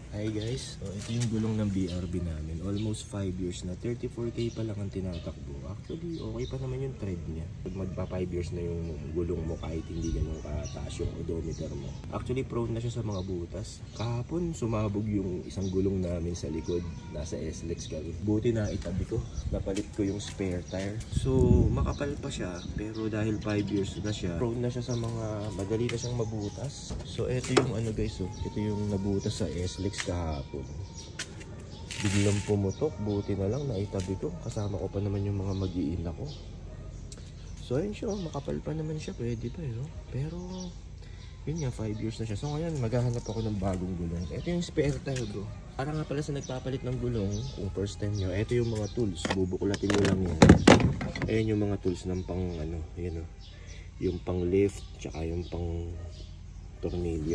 Hi guys, ito yung gulong ng BRB namin. Almost 5 years na. 34K pa lang ang tinatakbo. Actually, okay pa naman yung tread niya. Pag magpa 5 years na yung gulong mo kahit hindi ganun kataas yung odometer mo. Actually, prone na siya sa mga butas. Kahapon, sumabog yung isang gulong namin sa likod. Nasa SLEX kami. Buti na itabi ko. Napalit ko yung spare tire. So, makapal pa siya. Pero dahil 5 years na siya, prone na siya sa mga madali na siyang mabutas. So, ito yung ano guys, ito yung nabutas sa SLEX kahapon. Biglang pumutok, buti na lang naitabi ko. Kasama ko pa naman yung mga mag-iina ko. So ayun siya, makapal pa naman siya, pwede pa no? Pero yun nga, 5 years na siya. So ngayon, maghahanap ako ng bagong gulong. Ito yung spare tire bro. Para nga pala sa nagpapalit ng gulong, kung first time nyo, ito yung mga tools. Bubukulatin nyo lang yan. Ayan yung mga tools ng pang ano, yun yung pang lift, tsaka yung pang tornilyo.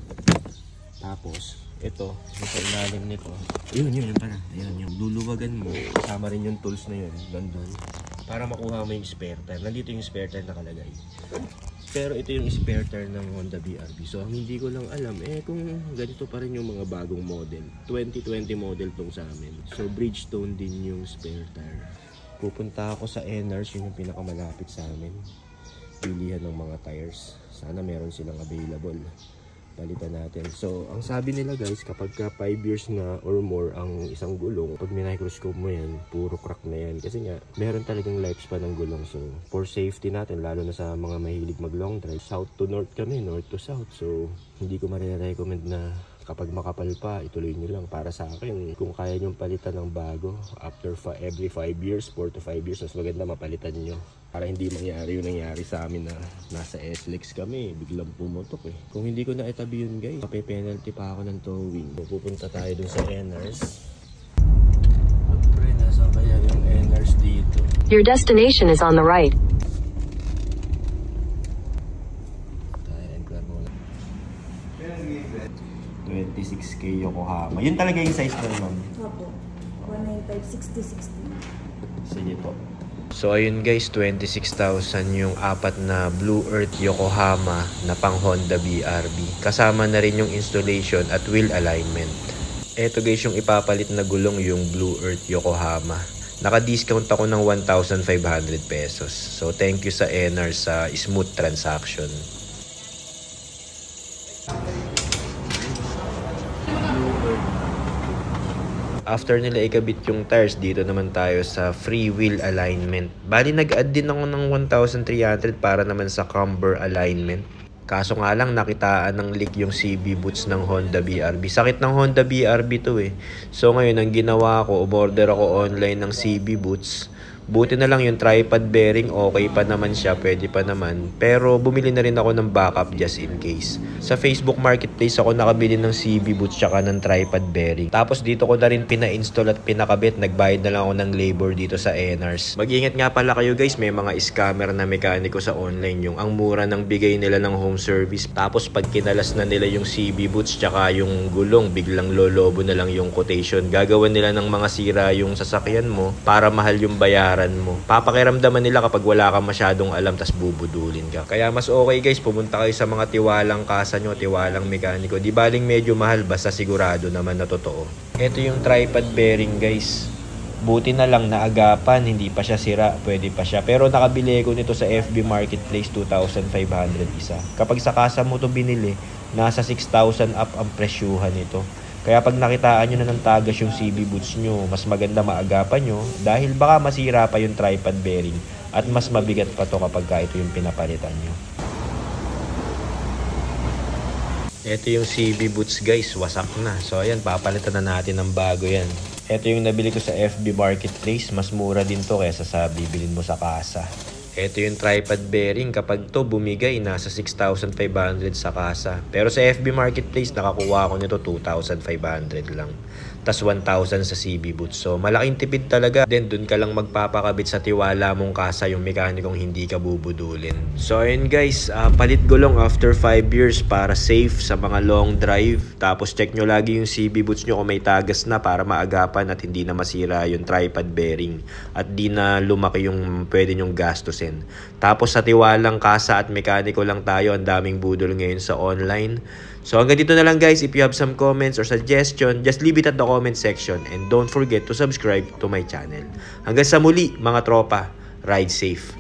Tapos ito, sa ilalim nito, yun pala, ayan yung luluwagan mo, kasama rin yung tools na yun, gandun, para makuha mo yung spare tire. Nandito yung spare tire nakalagay. Pero ito yung spare tire ng Honda BRB. So hindi ko lang alam, kung ganito pa rin yung mga bagong model. 2020 model tong sa amin. So Bridgestone din yung spare tire. Pupunta ako sa NRS, yun yung pinakamalapit sa amin. Pilihan ng mga tires. Sana meron silang available. Palitan natin. So, ang sabi nila guys, kapag ka 5 years na or more ang isang gulong, pag microscope mo yan, puro crack na yan. Kasi nga, meron talagang lifespan ng gulong. So, for safety natin, lalo na sa mga mahilig mag long drive, south to north kami, north to south. So, hindi ko marirecommend na kapag makapal pa, ituloy nyo lang. Para sa akin, kung kaya nyo palitan ng bago, after every 5 years, 4 to 5 years, mas maganda mapalitan nyo. Para hindi mangyari yung nangyari sa amin na nasa SLEX kami, biglang pumutok Kung hindi ko na itabi yun guys, mape-penalty pa ako ng towing. So, pupunta tayo dun sa NRS. Pre, nasa kaya yung NRS dito? Your destination is on the right. 26K Yokohama. Yun talaga yung size mo, ma'am? Opo. 195, 60, 60. Sige po. So ayun guys, 26,000 yung apat na Blue Earth Yokohama na pang Honda BRB. Kasama na rin yung installation at wheel alignment. Eto guys yung ipapalit na gulong, yung Blue Earth Yokohama. Naka-discount ako ng 1,500 pesos. So thank you sa NR sa smooth transaction. After nila ikabit yung tires, dito naman tayo sa free wheel alignment. Bali nag-add din ako ng 1,300 para naman sa camber alignment. Kaso nga lang nakitaan ng leak yung CB boots ng Honda BRB. Sakit ng Honda BRB to So ngayon ang ginawa ko, umorder ako online ng CB boots. Buti na lang yung tripod bearing, okay pa naman siya, pwede pa naman. Pero bumili na rin ako ng backup just in case. Sa Facebook Marketplace ako nakabili ng CB boots tsaka ng tripod bearing. Tapos dito ko na rin pina-install at pinakabit. Nagbayad na lang ako ng labor dito sa NRS. Mag-ingat nga pala kayo guys, may mga scammer na mekaniko sa online. Yung ang mura ng bigay nila ng home service. Tapos pag kinalas na nila yung CB boots tsaka yung gulong, biglang lolobo na lang yung quotation. Gagawan nila ng mga sira yung sasakyan mo para mahal yung bayaran mo. Papakiramdaman nila kapag wala kang masyadong alam tas bubudulin ka. Kaya mas okay guys, pumunta kayo sa mga tiwalang kasa nyo, tiwalang mekaniko. Di baling medyo mahal, basta sigurado naman na totoo. Ito yung tripod bearing guys. Buti na lang naagapan, hindi pa siya sira, pwede pa siya. Pero nakabili ko nito sa FB Marketplace, 2,500 isa. Kapag sa kasa mo to binili, nasa 6,000 up ang presyuhan nito. Kaya pag nakitaan nyo na ng tagas yung CB boots nyo, mas maganda maagapan nyo dahil baka masira pa yung tripod bearing at mas mabigat pa to kapag ito yung pinapalitan nyo. Ito yung CB boots guys, wasak na. So ayan, papalitan na natin ng bago yan. Ito yung nabili ko sa FB Marketplace, mas mura din to kaysa sa bibilin mo sa kasa. Ito yung tripod bearing, kapag to bumigay, nasa 6,500 sa kasa. Pero sa FB Marketplace, nakakuha ko nito 2,500 lang. Tas 1,000 sa CB boots. So malaking tipid talaga. Then dun ka lang magpapakabit sa tiwala mong kasa yung mekanikong hindi ka bubudulin. So ayun guys, palit gulong after 5 years para safe sa mga long drive. Tapos check nyo lagi yung CB boots nyo kung may tagas na para maagapan at hindi na masira yung tripod bearing. At di na lumaki yung pwede nyong gastusin. Tapos sa tiwalang kasa at mekaniko lang tayo, ang daming budol ngayon sa online. So hanggang dito na lang guys. If you have some comments or suggestion, just leave it at the comment section and don't forget to subscribe to my channel. Hanggang sa muli mga tropa, ride safe.